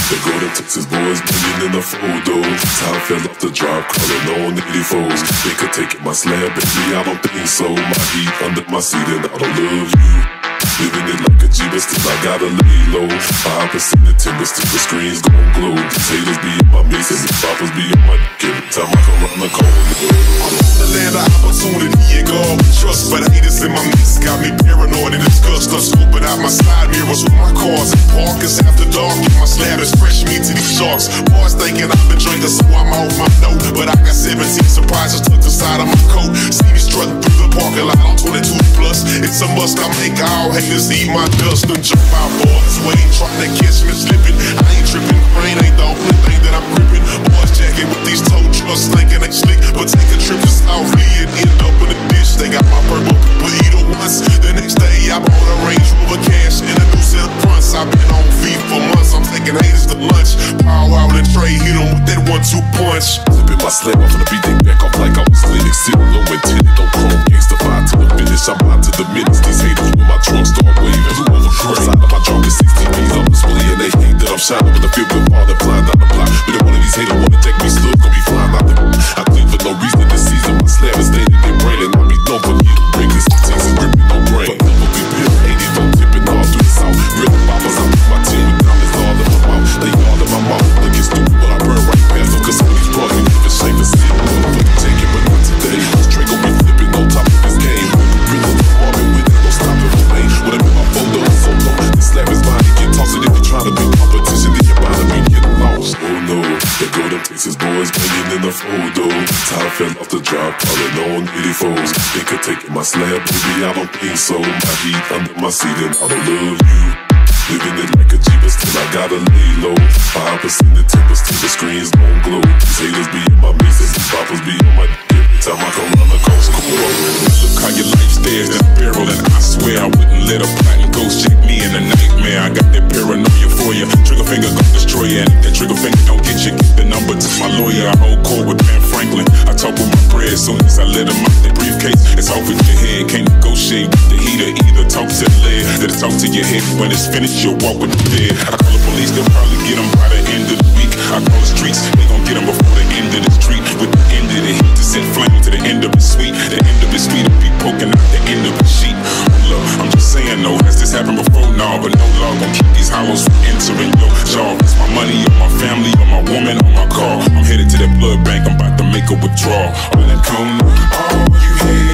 They go to Texas boys bringing in the photo. Time fell off the drop, calling on 84s. They could take it, my slab, baby, I don't think so. My heat under my seat and I don't love you. Living it like a G, but still I gotta lay low. 5% of timber, still the screens gon' glow. The haters be in my mix and the boppers be on my dick every time I come around the corner. I'm on the land of opportunity and God we trust, but haters in my mix got me paranoid and disgust. I'm scooping out my side mirrors with my cars and park. It's after dark and my slab is fresh meat to these sharks. Boys thinking I've been drinking, so I'm off my note, but I got 17 surprises tucked inside of my coat. See me strutting through the parking lot on 22 plus. It's a must I make all haters eat my dust and jump out boys waiting, trying to catch me slipping. I ain't tripping, rain ain't the only thing that I'm gripping. Boys jacking with these tow trucks, thinking they slick, but take a trip to South Lee and end up in the ditch. They got my purple people eat at once. The next day I bought a Range Rover cash and a new set of fronts. I've been on feet for months. I'm taking haters to lunch. Power out and Trey, hit them with that 1-2 punch. Flipping my slab off of the beat, they back off like I was Linux. Sitting low and tinted, don't chrome gangsta vibe to the finish. I'm out to the minutes. These haters with my trunk start waving. Blue over gray. Side of my trunk is 16 B's on display, and they hate that I'm shining with the field with all that flying down the block. But if one of these haters wanna take me slow, gonna be flying out the I think for no reason this season. My slab is staying in their brain, and I'll be known for you to bring this teams and gripping no brain. But never be built, 80 don't tipping all through the south. Real boppers, I'm with my team with diamonds all in my mouth. They all in my mouth, looking stupid, but I burn right past them. Cause some of these bros ain't even shame to see. Motherfucking take it, but not today. Straight gon' be flipping on top of this game. Really performing with it, no stopping the lane. Whatever my photo is so low, this slab is mine to get tossed. And if you're trying to be competition, then you're bound to be getting lost. Oh no, they go to Texas boys bringing in the photo. Time fell off the drop, calling on 84s. They could take it, my slab, baby, I don't think so. My heat under my seat and I don't love you. Living it like a G, but still I gotta lay low. 5% of timber, still the screens gon' glow. These haters be in my mix and these boppers be on my dick every time I come around the coast. Look how your life stares at a barrel, and I swear I wouldn't let a platinum ghost check me in a nightmare. I got that paranoia for you. Trigger finger gon' destroy you, and if that trigger finger don't get you, get the number to my lawyer. I hold court with Ben Franklin. I talk with my prayers soon as I let him out the briefcase. It's off with your head, can't negotiate with the heater either. Talk to the leg, that'll talk to your head. When it's finished, you'll walk with the dead. I call the police, they'll probably get them by the end of the week. I call the streets, they gon' get them before the end of the street. With the end of the heat to set flame to the end of the sweet. The end of the sweet will be poking out the end of the sheet. Look, I'm just saying though, has this happened before? No, but no law gon' keep these hollows from entering your jaw. It's my money or my family or my woman or my car. I'm headed to that blood bank, I'm about to make a withdrawal. All that cone, all you hear